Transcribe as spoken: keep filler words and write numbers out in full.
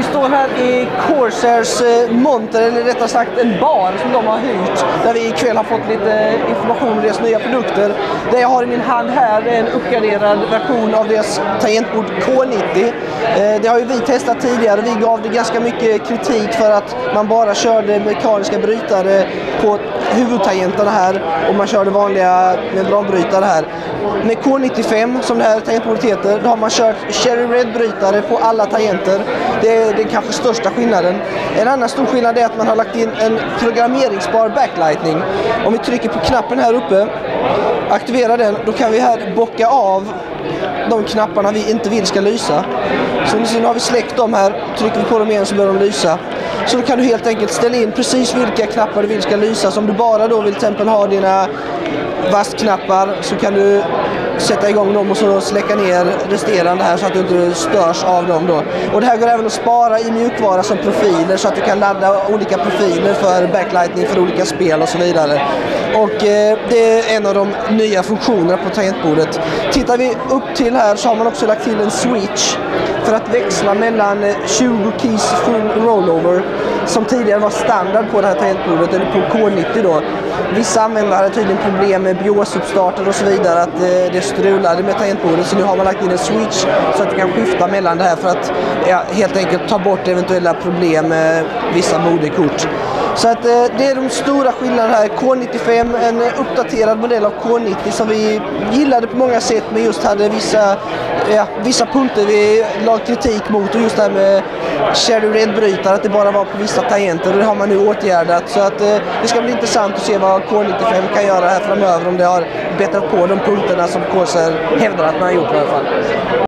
står här i Corsairs monter, eller rättare sagt en bar som de har hyrt, där vi ikväll har fått lite information om deras nya produkter. Det jag har i min hand här är en uppgraderad version av deras tangentbord K nittio. Det har ju vi testat tidigare. Vi gav det ganska mycket kritik för att man bara körde mekaniska brytare på huvudtangenterna här och man körde vanliga membranbrytare här. Med K nittiofem, som det här tangentbordet heter, då har man kört Cherry Red-brytare på alla tangenter. Det är den kanske största skillnaden. En annan stor skillnad är att man har lagt in en programmeringsbar backlighting. Om vi trycker på knappen här uppe, aktiverar den, då kan vi här bocka av de knapparna vi inte vill ska lysa. Så nu har vi släckt dem här, trycker vi på dem igen så börjar de lysa. Så då kan du helt enkelt ställa in precis vilka knappar du vill ska lysa. Om du bara då vill till exempel ha dina vastknappar, så kan du sätta igång dem och så släcka ner resterande här så att du inte störs av dem då. Och det här går även att spara i mjukvara som profiler, så att du kan ladda olika profiler för backlighting för olika spel och så vidare. Och eh, det är en av de nya funktionerna på tangentbordet. Tittar vi upp till här så har man också lagt till en switch för att växla mellan tjugo keys full rollover, som tidigare var standard på det här tangentbordet, eller på K nittio då. Vissa användare hade tydligen problem med BIOS-uppstarter och så vidare, att eh, det strulade med tangentbordet, så nu har man lagt in en switch så att du kan skifta mellan det här för att ja, helt enkelt ta bort eventuella problem med vissa moderkort. Så att eh, det är de stora skillnaderna här. K nittiofem, en uppdaterad modell av K nittio som vi gillade på många sätt, men just hade vissa, ja, vissa punkter vi lag kritik mot, och just det här med Cherry Red-brytare, att det bara var på vissa tangenter, och det har man nu åtgärdat. Så att eh, det ska bli intressant att se vad K nittiofem kan göra här framöver, om det har bättrat på de punkterna som Corsair hävdar att man har gjort i alla fall.